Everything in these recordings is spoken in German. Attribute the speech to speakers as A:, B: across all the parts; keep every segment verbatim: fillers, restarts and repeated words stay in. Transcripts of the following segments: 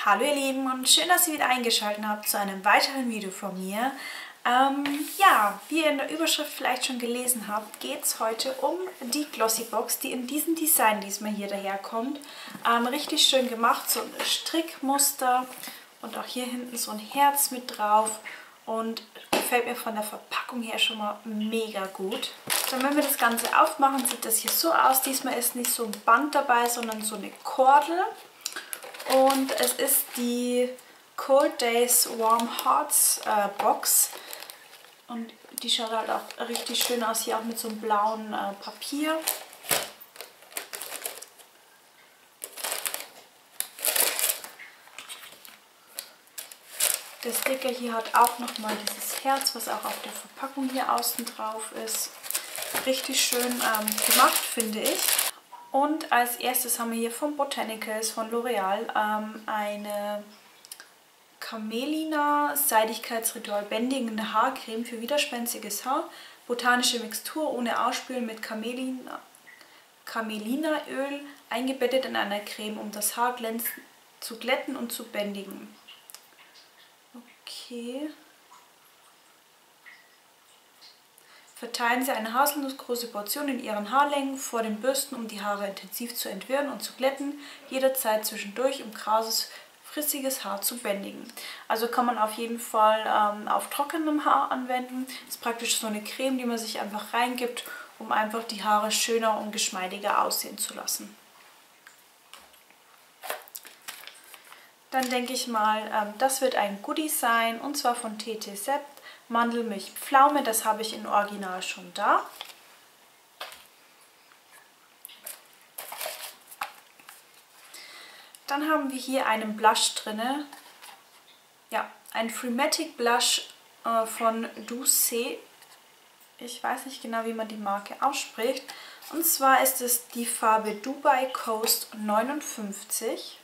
A: Hallo ihr Lieben und schön, dass ihr wieder eingeschaltet habt zu einem weiteren Video von mir. Ähm, ja, wie ihr in der Überschrift vielleicht schon gelesen habt, geht es heute um die Glossybox, die in diesem Design diesmal hier daherkommt. Ähm, richtig schön gemacht, so ein Strickmuster und auch hier hinten so ein Herz mit drauf und gefällt mir von der Verpackung her schon mal mega gut. Dann, wenn wir das Ganze aufmachen, sieht das hier so aus. Diesmal ist nicht so ein Band dabei, sondern so eine Kordel. Und es ist die Cold Days Warm Hearts äh, Box. Und die schaut halt auch richtig schön aus, hier auch mit so einem blauen äh, Papier. Der Sticker hier hat auch nochmal dieses Herz, was auch auf der Verpackung hier außen drauf ist. Richtig schön ähm, gemacht, finde ich. Und als erstes haben wir hier von Botanicals, von L'Oreal, ähm, eine Camelina Seidigkeitsritual bändigende Haarcreme für widerspenstiges Haar. Botanische Mixtur ohne Ausspülen mit Camelina, Camelinaöl, eingebettet in einer Creme, um das Haar glänzend zu glätten und zu bändigen. Okay. Verteilen Sie eine haselnussgroße Portion in Ihren Haarlängen vor den Bürsten, um die Haare intensiv zu entwirren und zu glätten, jederzeit zwischendurch, um krauses, frissiges Haar zu bändigen. Also kann man auf jeden Fall ähm, auf trockenem Haar anwenden. Das ist praktisch so eine Creme, die man sich einfach reingibt, um einfach die Haare schöner und geschmeidiger aussehen zu lassen. Dann denke ich mal, ähm, das wird ein Goodie sein, und zwar von T T Sept. Mandelmilch Pflaume, das habe ich in Original schon da. Dann haben wir hier einen Blush drin. Ja, ein Freematic Blush äh, von Douce. Ich weiß nicht genau, wie man die Marke ausspricht. Und zwar ist es die Farbe Dubai Coast neunundfünfzig.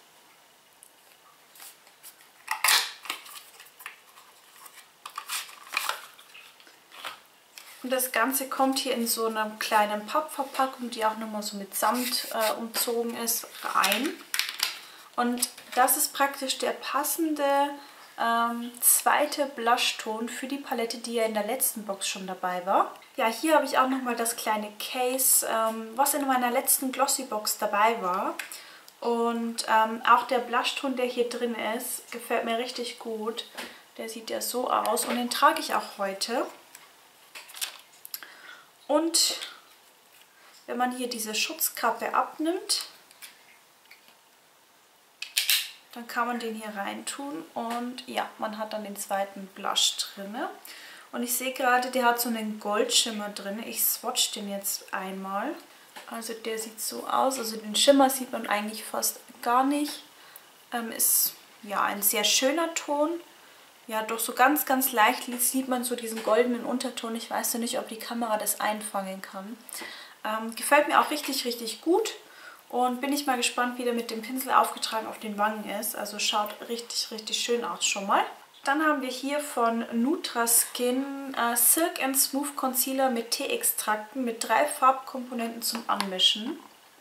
A: Und das Ganze kommt hier in so einer kleinen Pappverpackung, die auch nochmal so mit Samt äh, umzogen ist, rein. Und das ist praktisch der passende ähm, zweite Blushton für die Palette, die ja in der letzten Box schon dabei war. Ja, hier habe ich auch nochmal das kleine Case, ähm, was in meiner letzten Glossybox dabei war. Und ähm, auch der Blushton, der hier drin ist, gefällt mir richtig gut. Der sieht ja so aus und den trage ich auch heute. Und wenn man hier diese Schutzkappe abnimmt, dann kann man den hier rein tun und ja, man hat dann den zweiten Blush drin. Und ich sehe gerade, der hat so einen Goldschimmer drin. Ich swatch den jetzt einmal. Also der sieht so aus, also den Schimmer sieht man eigentlich fast gar nicht. Ähm, ist ja ein sehr schöner Ton. Ja, doch so ganz, ganz leicht sieht man so diesen goldenen Unterton. Ich weiß ja nicht, ob die Kamera das einfangen kann. Ähm, gefällt mir auch richtig, richtig gut. Und bin ich mal gespannt, wie der mit dem Pinsel aufgetragen auf den Wangen ist. Also schaut richtig, richtig schön aus schon mal. Dann haben wir hier von Nutraskin äh, Silk and Smooth Concealer mit Teeextrakten mit drei Farbkomponenten zum Anmischen.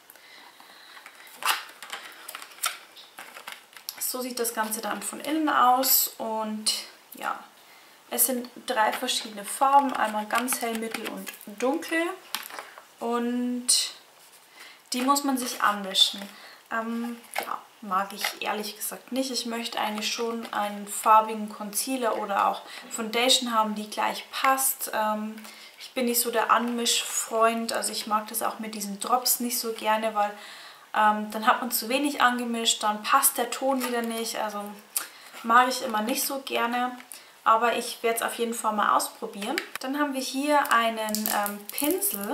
A: So sieht das Ganze dann von innen aus und ja, es sind drei verschiedene Farben, einmal ganz hell, mittel und dunkel, und die muss man sich anmischen. Ähm, ja, mag ich ehrlich gesagt nicht. Ich möchte eigentlich schon einen farbigen Concealer oder auch Foundation haben, die gleich passt. Ähm, ich bin nicht so der Anmischfreund, also ich mag das auch mit diesen Drops nicht so gerne, weil Ähm, dann hat man zu wenig angemischt, dann passt der Ton wieder nicht, also mag ich immer nicht so gerne, aber ich werde es auf jeden Fall mal ausprobieren. Dann haben wir hier einen ähm, Pinsel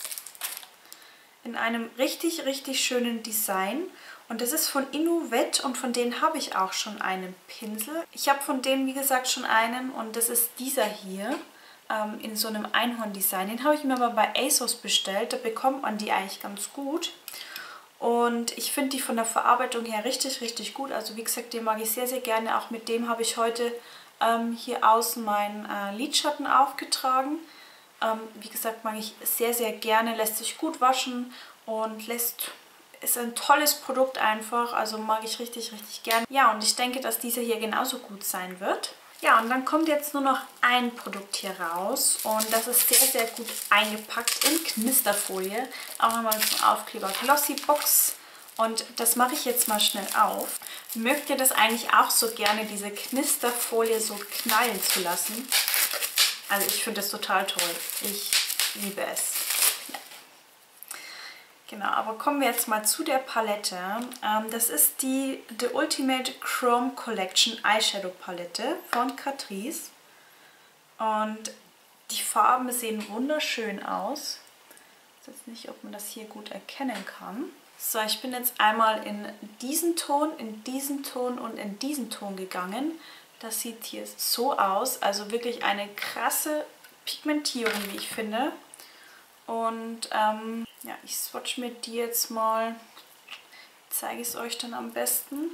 A: in einem richtig, richtig schönen Design, und das ist von Innovet und von denen habe ich auch schon einen Pinsel. Ich habe von denen, wie gesagt, schon einen, und das ist dieser hier ähm, in so einem Einhorn-Design. Den habe ich mir aber bei ASOS bestellt, da bekommt man die eigentlich ganz gut. Und ich finde die von der Verarbeitung her richtig, richtig gut. Also wie gesagt, den mag ich sehr, sehr gerne. Auch mit dem habe ich heute ähm, hier außen meinen äh, Lidschatten aufgetragen. Ähm, wie gesagt, mag ich sehr, sehr gerne. Lässt sich gut waschen und lässt ist ein tolles Produkt einfach, also mag ich richtig, richtig gern. Ja, und ich denke, dass dieser hier genauso gut sein wird. Ja, und dann kommt jetzt nur noch ein Produkt hier raus und das ist sehr, sehr gut eingepackt in Knisterfolie. Auch nochmal zum Aufkleber Glossy Box. Und das mache ich jetzt mal schnell auf. Mögt ihr das eigentlich auch so gerne, diese Knisterfolie so knallen zu lassen? Also ich finde das total toll. Ich liebe es. Ja. Genau, aber kommen wir jetzt mal zu der Palette. Ähm, das ist die The Ultimate Chrome Collection Eyeshadow Palette von Catrice. Und die Farben sehen wunderschön aus. Ich weiß jetzt nicht, ob man das hier gut erkennen kann. So, ich bin jetzt einmal in diesen Ton, in diesen Ton und in diesen Ton gegangen. Das sieht hier so aus. Also wirklich eine krasse Pigmentierung, wie ich finde. Und ähm, ja, ich swatch mir die jetzt mal. Zeige ich es euch dann am besten.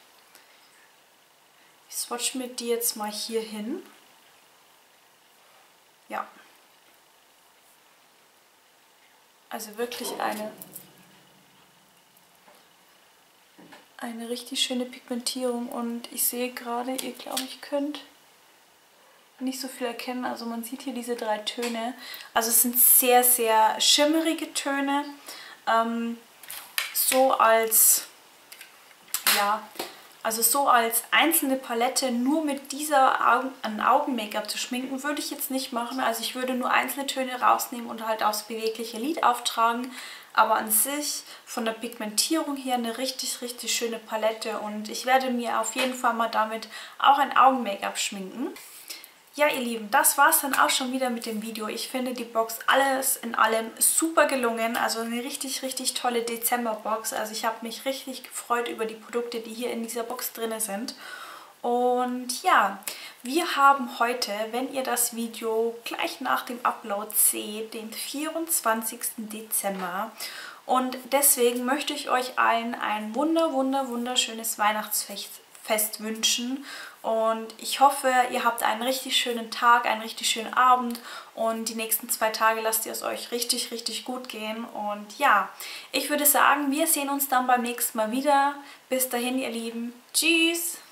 A: Ich swatch mir die jetzt mal hier hin. Ja. Also wirklich eine... Eine richtig schöne Pigmentierung und ich sehe gerade, ihr glaube ich könnt nicht so viel erkennen. Also man sieht hier diese drei Töne. Also es sind sehr, sehr schimmerige Töne. Ähm, so als, ja, also so als einzelne Palette nur mit dieser Augen, ein Augen-Make-up zu schminken, würde ich jetzt nicht machen. Also ich würde nur einzelne Töne rausnehmen und halt aufs bewegliche Lid auftragen. Aber an sich von der Pigmentierung her eine richtig, richtig schöne Palette. Und ich werde mir auf jeden Fall mal damit auch ein Augen-Make-up schminken. Ja, ihr Lieben, das war es dann auch schon wieder mit dem Video. Ich finde die Box alles in allem super gelungen. Also eine richtig, richtig tolle Dezember-Box. Also ich habe mich richtig gefreut über die Produkte, die hier in dieser Box drin sind. Und ja, wir haben heute, wenn ihr das Video gleich nach dem Upload seht, den vierundzwanzigsten Dezember. Und deswegen möchte ich euch allen ein wunder, wunder, wunderschönes Weihnachtsfest wünschen. Und ich hoffe, ihr habt einen richtig schönen Tag, einen richtig schönen Abend. Und die nächsten zwei Tage lasst ihr es euch richtig, richtig gut gehen. Und ja, ich würde sagen, wir sehen uns dann beim nächsten Mal wieder. Bis dahin, ihr Lieben. Tschüss!